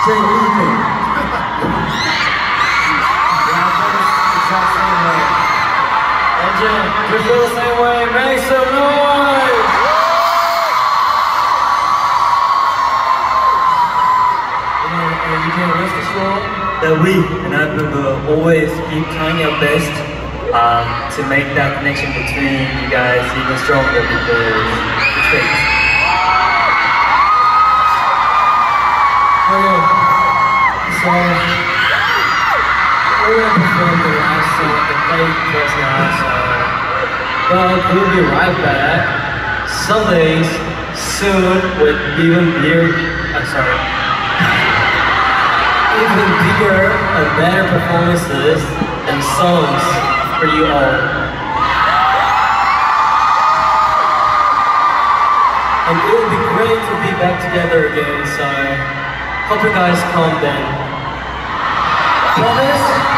same evening. Yeah, I feel the exact same way. Engine, if you feel the same way, make some noise! And you can rest assured that we and I will always keep trying our best to make that connection between you guys even stronger because it's fake. Okay, so we're gonna perform the last song, the fake version of our song, but we'll be right back Sundays soon with even bigger and better performances and songs for you all. And it will be great to be back together again, so hope you guys come then. Promise?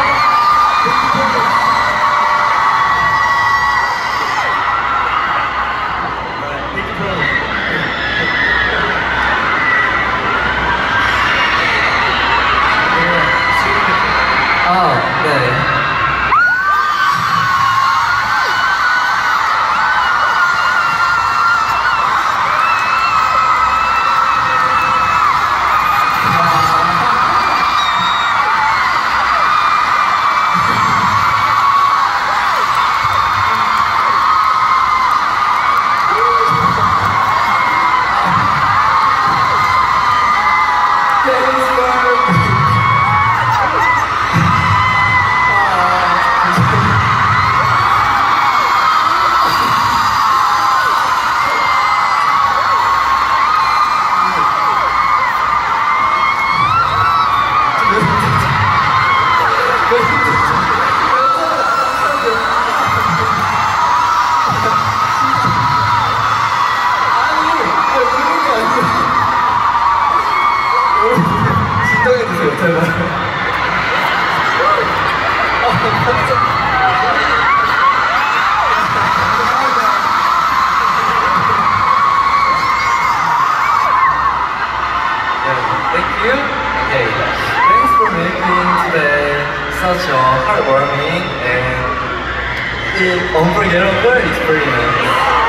Thank you. Okay, thanks for making today such a heartwarming and unforgettable experience.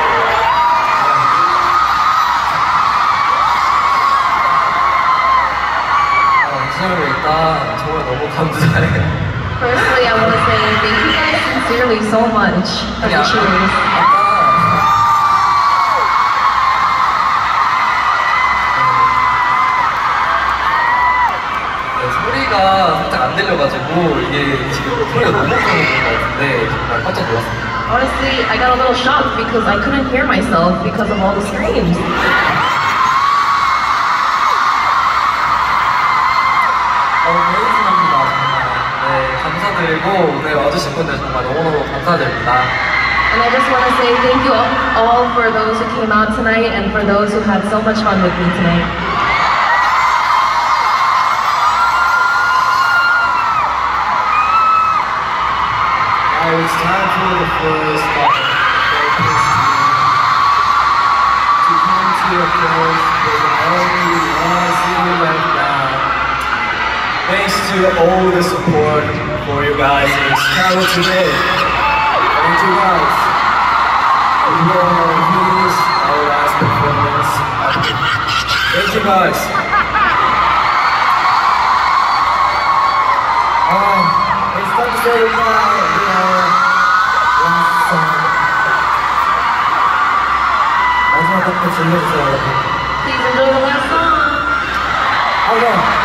일단 정말 너무 감사해요. Firstly, I want to say thank you guys sincerely so much for the cheers. 소리가 살짝 안 들려가지고 이게 지금 소리가 너무 크는 것 같은데 정말 깜짝 놀랐습니다. Honestly, I got a little shocked because I couldn't hear myself because of all the screams. 감사합니다 정말. 네, 감사드리고 오늘 와주신 분들 정말 너무너무 감사드립니다. And I just want to say thank you all for those who came out tonight and for those who had so much fun with me tonight. Now it's time for the first to come to your close. There's only one city left now. Thanks to all the support for you guys in Chicago today. Thank you guys. Here's our last performance. Thank you guys. It's time to say goodbye. Last song. 마지막 곡도 즐겨주세요, 여러분. Please enjoy the last song. Okay.